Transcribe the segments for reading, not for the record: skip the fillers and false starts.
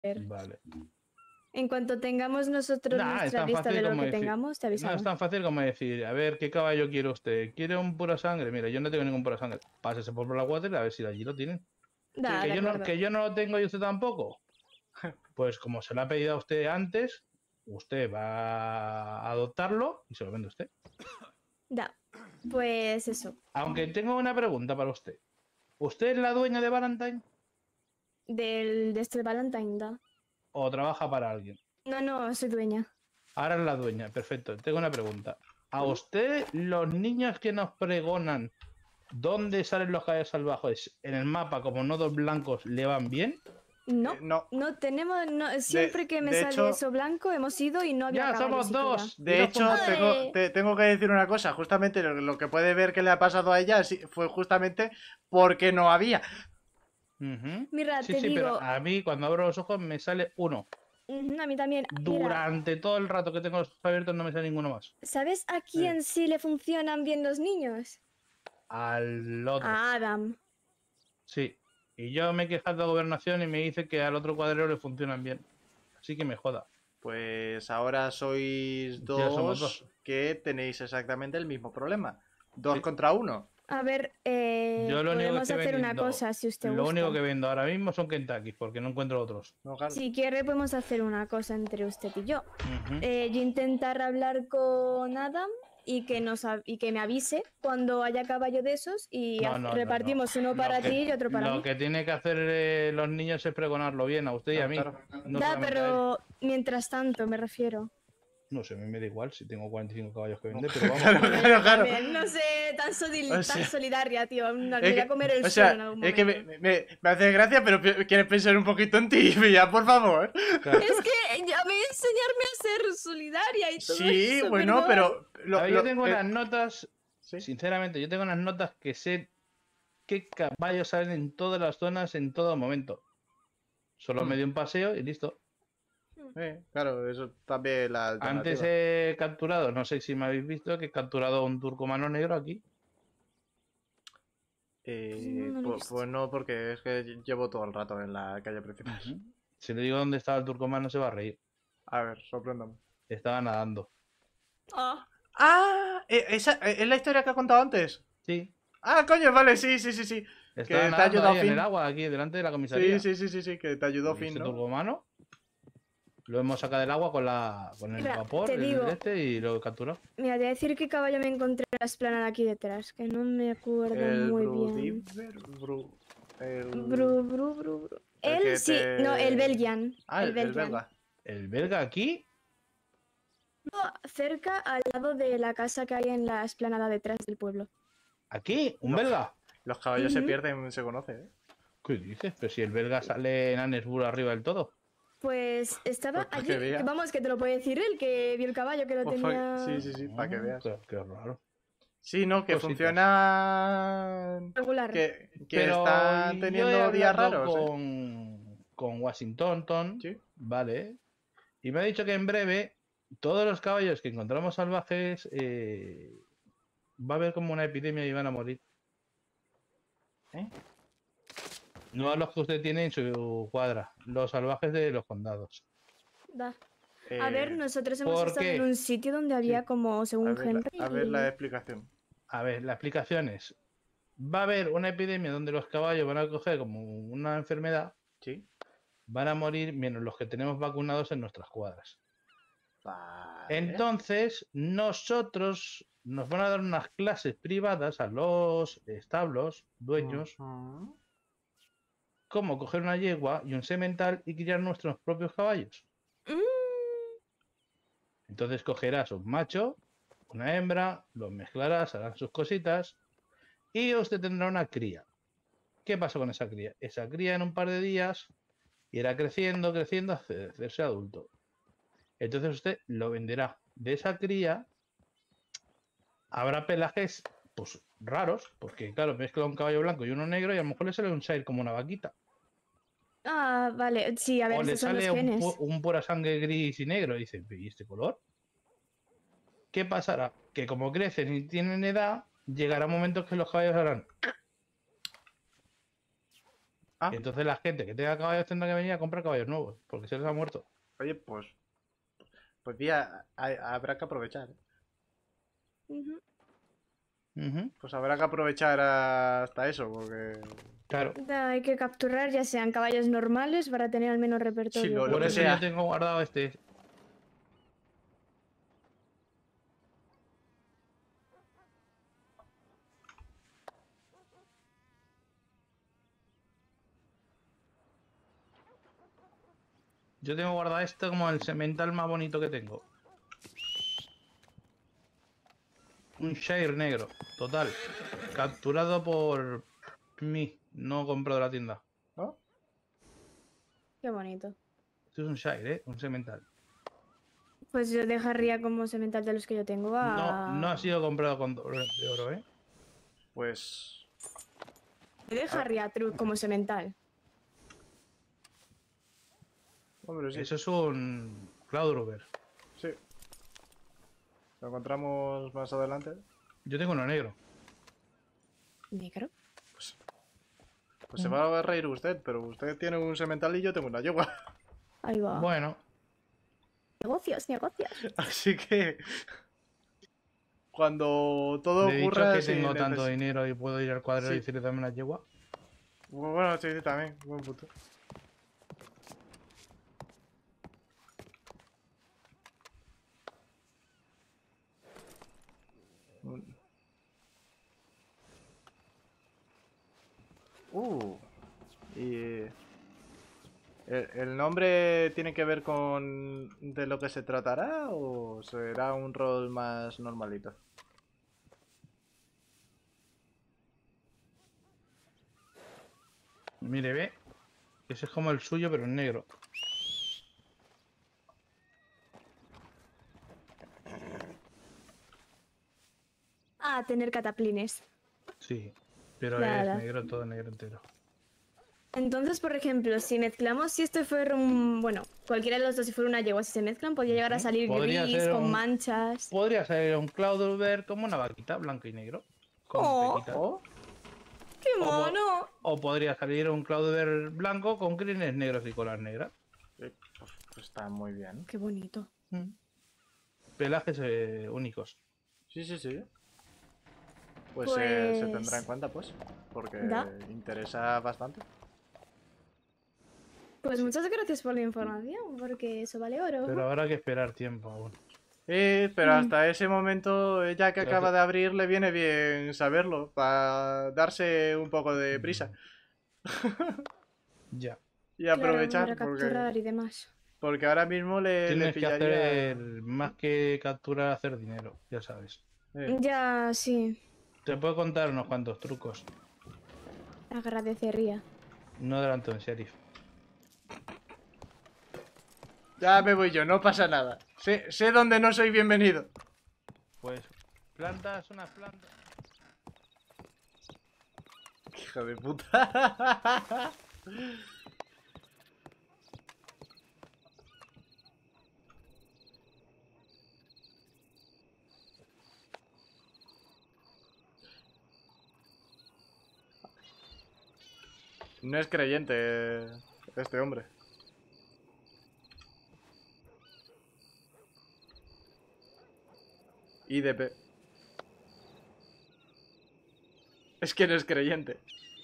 Vale. En cuanto tengamos nosotros Nah, es nuestra tan lista fácil de lo como que decir. tengamos, te No es avisamos. tan fácil como decir, a ver, ¿qué caballo quiere usted? ¿Quiere un pura sangre? Mira, yo no tengo ningún pura sangre. Pásese por la water a ver si allí lo tienen. Da, de acuerdo. Que yo no lo tengo y usted tampoco. Pues como se lo ha pedido a usted antes, usted va a adoptarlo y se lo vende usted. Da. Pues eso. Aunque tengo una pregunta para usted. ¿Usted es la dueña de Valentine De este Valentine, da. o trabaja para alguien? No, soy dueña. Ahora es la dueña, perfecto. Tengo una pregunta. ¿A usted los niños que nos pregonan dónde salen los caballos salvajes en el mapa como nodos blancos le van bien? No, No. no tenemos. No, siempre que me de sale hecho, eso blanco hemos ido y no había Ya, caballos somos siquiera. dos. de No hecho, funciona. tengo que decir una cosa. Justamente lo que puede ver que le ha pasado a ella fue justamente porque no había. Mira, Sí, te sí, pero digo. a mí cuando abro los ojos me sale uno. A mí también. Mira, Durante todo el rato que tengo los ojos abiertos no me sale ninguno más. ¿sabes a quién sí le funcionan bien los niños? Al otro. A Adam. Sí. Y yo me he quejado a gobernación y me dice que al otro cuadrero le funcionan bien. Así que me joda. Pues ahora sois Ya somos dos dos. que tenéis exactamente el mismo problema. Dos Sí. contra uno. A ver, Yo lo único que podemos estoy hacer una vendiendo, cosa si usted lo gusta. único que vendo ahora mismo son Kentucky, porque no encuentro otros. No, claro. Si quiere, podemos hacer una cosa entre usted y yo. Yo intentar hablar con Adam y que me avise cuando haya caballo de esos y No. repartimos uno para ti y otro para mí. Lo que tiene que hacer los niños es pregonarlo bien a usted y a mí. Claro. No Da, solamente a él. pero mientras tanto me refiero. No sé, a mí me da igual si tengo 45 caballos que vender, pero vamos. Claro. También, no sé, tan O sea, solidaria, tío. Me Es voy a que, comer el o suelo sea, en algún es momento. que me hace gracia, pero quieres pensar un poquito en ti, ya, por favor. Claro. Es que ya voy a enseñarme a ser solidaria y todo Sí, eso, bueno, perdón. pero... A ver, yo tengo unas notas, ¿Sí? sinceramente, yo tengo unas notas que sé qué caballos salen en todas las zonas en todo momento. Solo me doy un paseo y listo. Claro, eso también la Antes alternativa. he capturado, no sé si me habéis visto, que he capturado un turcomano negro aquí. No lo he visto. Pues no, porque es que llevo todo el rato en la calle principal. Si le digo dónde estaba el turcomano se va a reír. A ver, sorpréndame. Estaba nadando. Ah, ¡Ah! ¿Esa es la historia que ha contado antes? Sí. Ah, coño, vale, sí. Estaba Que te ha nadando ayudado ahí en el Finn. agua, aquí delante de la comisaría. Sí, que te ayudó Y Finn, ese ¿no? turcomano lo hemos sacado del agua con el mira, vapor, te digo, y lo he capturado. mira, te voy a decir qué caballo me encontré en la esplanada aquí detrás, que no me acuerdo El muy bien. El Él que sí, no, el Belgian. Ah, el Belgian. belga. ¿El belga aquí? Cerca al lado de la casa que hay en la esplanada detrás del pueblo. ¿Aquí? ¿Un Los- belga? Los caballos se pierden, se conoce, ¿eh? ¿Qué dices? Pero si el belga sale en Annesburg arriba del todo. Pues estaba Pues para allí, que veas. vamos, que te lo puede decir él, que vio el caballo, que lo Pues tenía sí, para que veas. Qué raro. Sí, no, que Cositas. funciona. regular. Que Pero están yo he teniendo días hablado raros, ¿eh? con Washington, Sí. ¿vale? Y me ha dicho que en breve todos los caballos que encontramos salvajes va a haber como una epidemia y van a morir. No a los que usted tiene en su cuadra, los salvajes de los condados. Da. A ver, nosotros hemos ¿por estado en qué? un sitio donde había como, según Henry. A ver la explicación. A ver, la explicación es, va a haber una epidemia donde los caballos van a coger como una enfermedad, Sí. van a morir menos los que tenemos vacunados en nuestras cuadras. Vale. Entonces, nosotros nos van a dar unas clases privadas a los establos, dueños, cómo coger una yegua y un semental y criar nuestros propios caballos. Entonces cogerás un macho, una hembra, los mezclarás, harán sus cositas y usted tendrá una cría. ¿Qué pasa con esa cría? Esa cría en un par de días irá creciendo, hasta hacerse adulto. Entonces usted lo venderá. De esa cría habrá pelajes pues raros, porque claro, mezcla un caballo blanco y uno negro y a lo mejor le sale un shire como una vaquita. Ah, vale, sí, a ver, O le estos son los sale genes. un pura sangre gris y negro y dice, ¿y este color? ¿Qué pasará? Que como crecen y tienen edad, llegará momentos que los caballos harán. Ah, Y entonces la gente que tenga caballos tendrá que venir a comprar caballos nuevos, porque se les ha muerto. oye, pues ya habrá que aprovechar. Ujú. Ujú. Pues habrá que aprovechar hasta eso, porque Claro. Hay que capturar ya sean caballos normales para tener al menos sí, repertorio. lo Por que eso yo sea. tengo guardado este. Yo tengo guardado esto como el semental más bonito que tengo. Un Shire negro, total. Capturado por mí, no comprado de la tienda. ¿No? Qué bonito. Esto es un Shire, ¿eh? Un semental. Pues yo dejaría como semental de los que yo tengo No ha a... sido comprado con de oro, ¿eh? Pues... Yo a ver, dejaría como semental. hombre, sí. Eso es un Cloudrover. Sí. Lo encontramos más adelante. Yo tengo uno negro. Negro. Pues se va a reír usted, pero usted tiene un semental y yo tengo una yegua. Ahí va. Bueno, Negocios, negocios. Así que... Cuando todo le he dicho ocurra, que si tengo tanto dinero y puedo ir al cuadro y Sí. decirle dame una yegua. Bueno, sí, sí, también. Buen punto. Y... ¿El nombre tiene que ver con de lo que se tratará o será un rol más normalito? Mire, ve. Ese es como el suyo, pero en negro. Ah, tener cataplines. Sí, pero es Nada. negro, todo negro entero. Entonces, por ejemplo, si mezclamos, si esto fuera un... Bueno, cualquiera de los dos, si fuera una yegua, si se mezclan, podría llegar a salir Podría gris, ser con un... manchas. Podría ser un Cloudrover como una vaquita, blanco y negro. Con ¡Oh! pequitas. ¿Oh? ¡Qué O, mono! o podría salir un Cloudrover blanco con crines negros y colas negras. Pues está muy bien. ¡Qué bonito! Pelajes únicos. Sí, sí, sí. Pues se tendrá en cuenta, pues. Porque ¿Da? interesa bastante. Pues muchas gracias por la información, porque eso vale oro. Pero habrá que esperar tiempo aún. Pero hasta ese momento, ya que Pero acaba de abrir, le viene bien saberlo. Para darse un poco de prisa. Ya. Y Claro, aprovechar. para capturar y demás. Porque ahora mismo le Tienes que pillaría. hacer más que capturar, hacer dinero, ya sabes. Ya, sí. Te puedo contar unos cuantos trucos. Agradecería. No delante de un sheriff. Ya me voy yo, no pasa nada. Sé dónde no soy bienvenido. Pues plantas unas plantas. Hijo de puta. No es creyente este hombre. IDP. Es que no es creyente.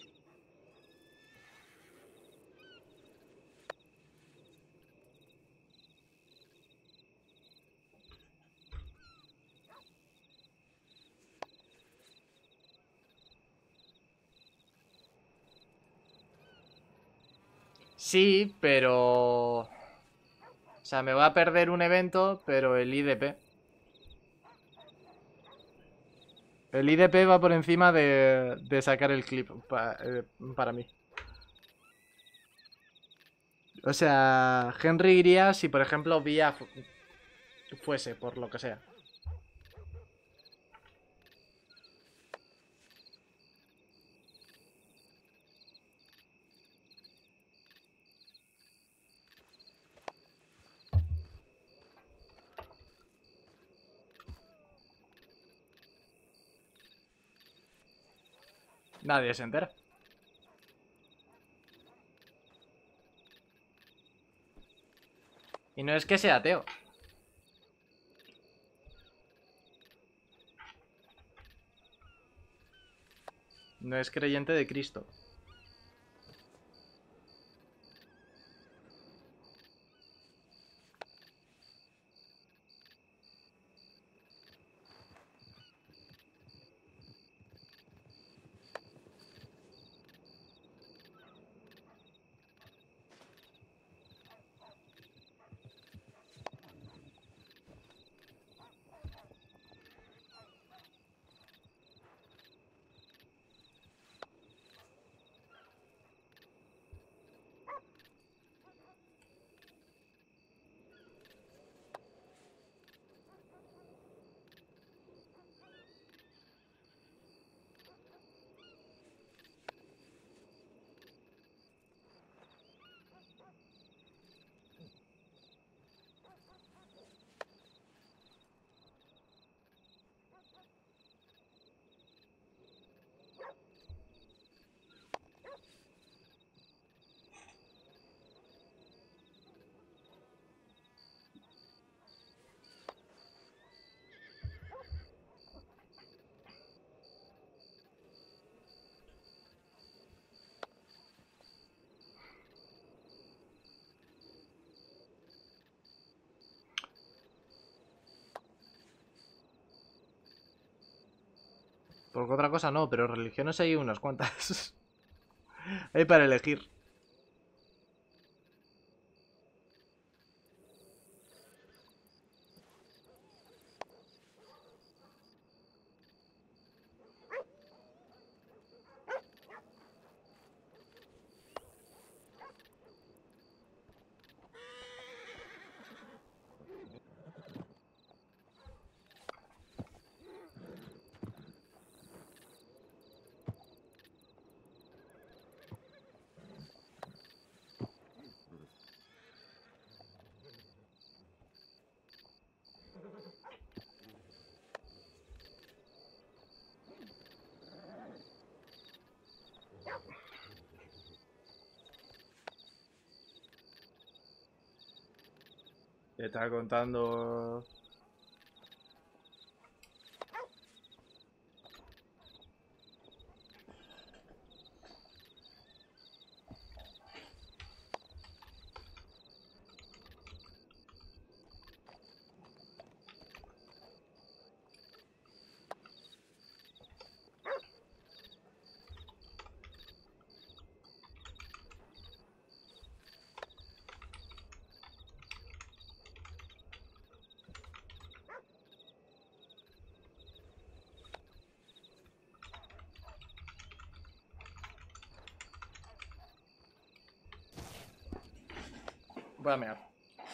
Sí, pero... O sea, me va a perder un evento, pero el IDP. El IDP va por encima de sacar el clip para mí. O sea, Henry iría si, por ejemplo, Vía fuese, por lo que sea. Nadie se entera. Y no es que sea ateo. No es creyente de Cristo. Porque otra cosa no, pero religiones hay unas cuantas. Hay para elegir. Te estaba contando... Voy a mear.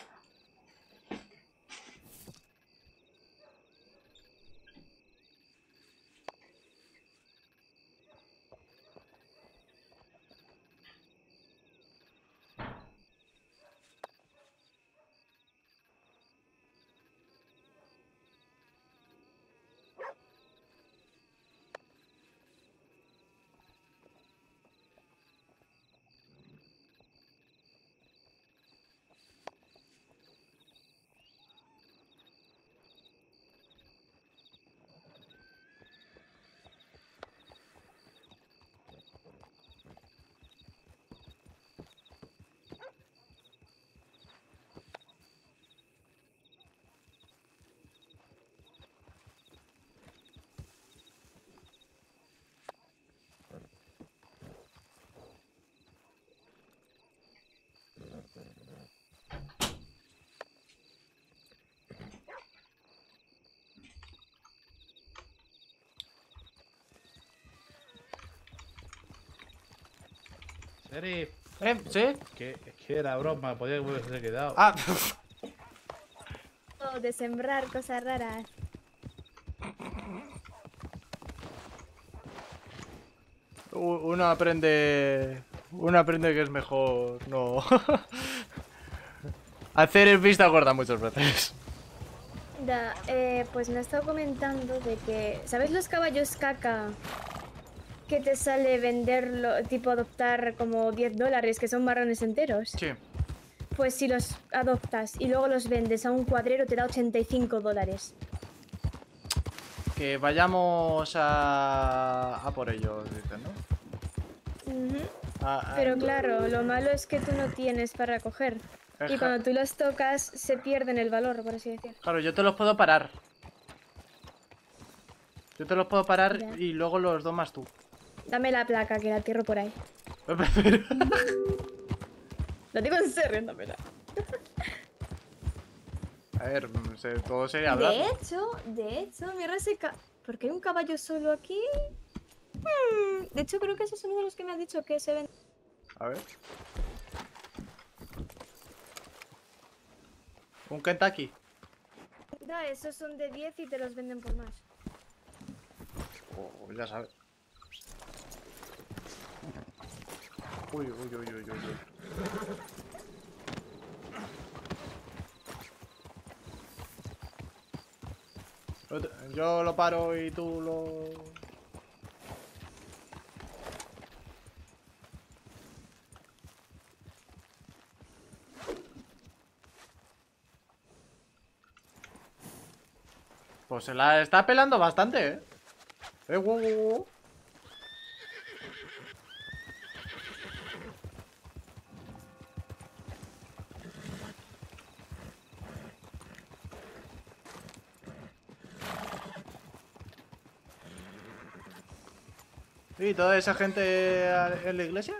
Sheriff, ¿Sí? que era broma, podía haberse quedado. Ah, O de sembrar cosas raras. uno aprende... Uno aprende que es mejor no... Hacer el vista gorda muchas veces. Da, pues me ha estado comentando de que... ¿Sabes los caballos caca? Que te sale venderlo, tipo adoptar como $10, que son marrones enteros. Sí. Pues si los adoptas y luego los vendes a un cuadrero te da $85. Que vayamos a por ellos, dices, ¿no? Pero claro, lo malo es que tú no tienes para coger. Y cuando tú los tocas se pierden el valor, por así decir. Claro, yo te los puedo parar. Yo te los puedo parar Ya. y luego los domas tú. Dame la placa que la tierro por ahí. Pero- Lo digo en serio, dámela. A ver, todo sería hablar. De hecho, mira ese ¿por qué hay un caballo solo aquí? De hecho, creo que ese es uno de los que me ha dicho que se ven. A ver. Un Kentucky. Da, esos son de 10 y te los venden por más. Oh, ya sabes. Uy, uy, uy, uy, uy, uy. Yo lo paro y tú lo... Pues se la está pelando bastante, ¿eh? Wow, wow, wow. ¿Y toda esa gente en la iglesia?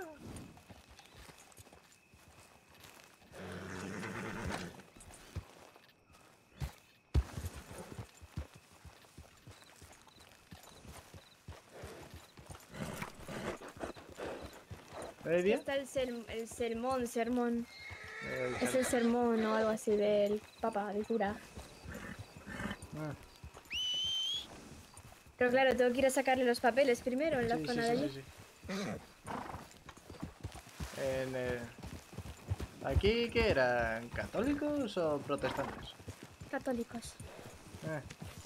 Aquí está el sermón. Es El- el sermón o algo así del papa, del cura. Ah, Pero claro, tengo que ir a sacarle los papeles primero en la sí, zona sí, de sí, allí. sí, sí. ¿Aquí qué eran? ¿Católicos o protestantes? Católicos. Eh,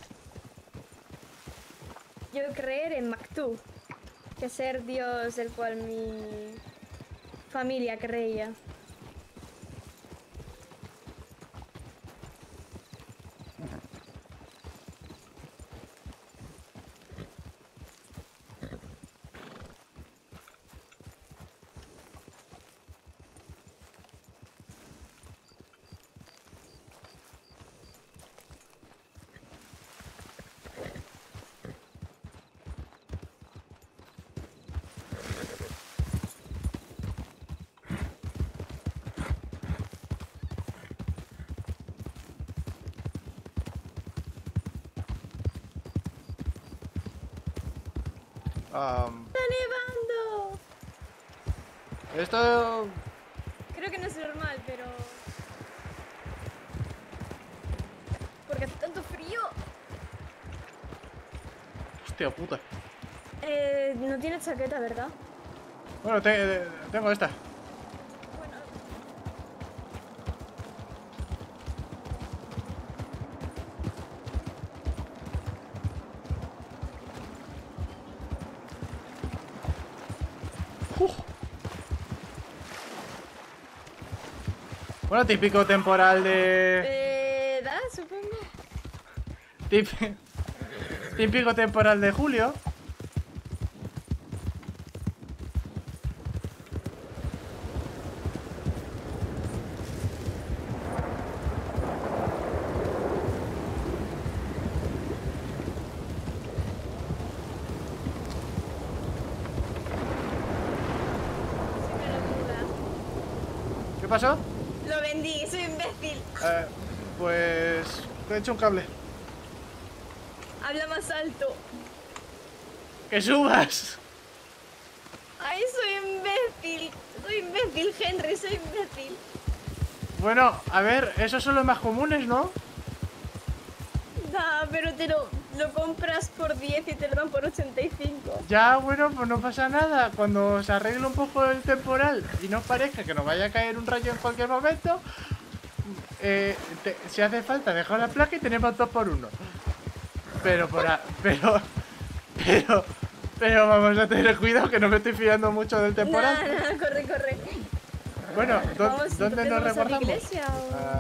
Yo creer en Mactú, que es el dios del cual mi familia creía. ¡Está nevando! Esto... Creo que no es normal, pero... ¿Por qué hace tanto frío? Hostia puta. No tiene chaqueta, ¿verdad? Bueno, tengo esta. Bueno, Bueno, típico temporal de... ¿da? Supongo. Típico temporal de julio. Sí me lo duda. ¿Qué pasó? Lo vendí, soy imbécil. Pues... Te he hecho un cable. Habla más alto. ¡Que subas! Ay, soy imbécil. Soy imbécil, Henry, soy imbécil. Bueno, a ver, esos son los más comunes, ¿no? Da, pero te lo compras por 10 y te lo dan por 85. Ya, bueno, pues no pasa nada. Cuando se arregle un poco el temporal y no parezca que nos vaya a caer un rayo en cualquier momento, si hace falta dejar la placa y tenemos 2 por 1. Pero pero vamos a tener cuidado que no me estoy fiando mucho del temporal. Nada, corre. Bueno, Vamos, ¿dónde entonces nos vamos a la resguardamos? iglesia, o-